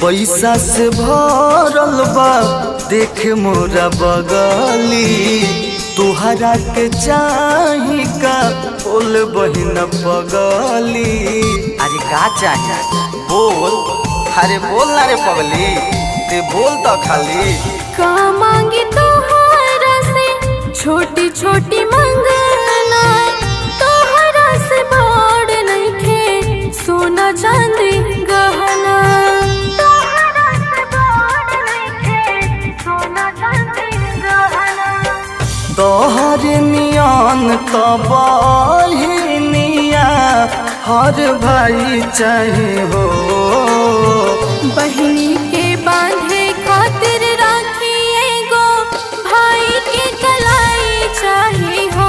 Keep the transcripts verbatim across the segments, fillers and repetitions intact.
पैसा से भरल बा देख मोरा बगली, तुहरा के चाही का बोल बहिन पगली। अरे का चाहिए बोल, अरे बोल ना रे पगली, ते बोल तो खाली। का मांगी तोहरा से छोटी छोटी मंगना, तोहरा से बड़ नइखे सोना चांदी गहना, तोहरा से बड़ नइखे सोना चांदी गहना। तोहर नियन तो बहिनिया हर भाई चाहे हो, बहिनी के बांधे खातिर राखी एगो भाई के कलाई चाहे हो,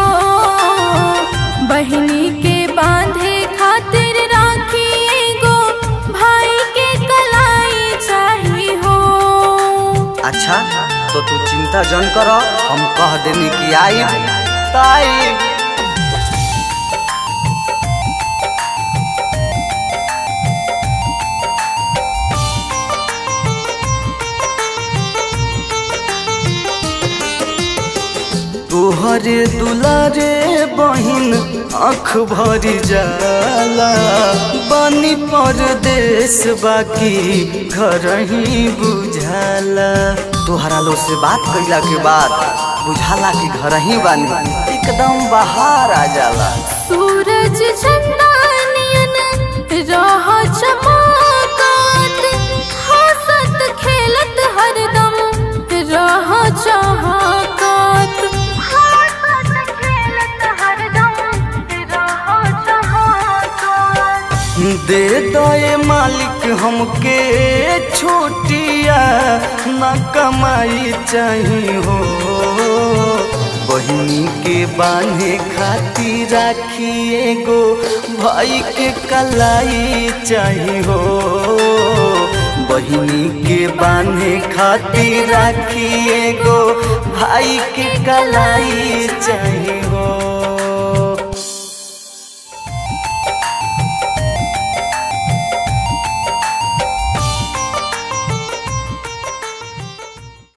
बहिनी के बांधे खातिर राखी एगो भाई के कलाई चाहे हो। अच्छा तो तू चिंता जन कर, हम कह देनी कि आई ताई। तोहरे दुलारे बहिन आँख भरी जाला, बानी परदेश बाकी घर ही बुझाला। तोहरा लोग से बात कइला के बाद बुझाला कि घर ही बानी, एकदम बाहर आ जाला। सूरज चंदा नियन रह चमकत, हंसत खेलत हरदम रह चहकत, हंसत खेलत हरदम रह चहकत। दे दे मालिक हमके छोटिया ना कमाई चाहिए हो, बहिनी के बांधे खातिर राखी एगो भाई के कलाई चाहिए हो, बहिनी के बांधे खातिर राखी एगो भाई के कलाई चाहिए हो।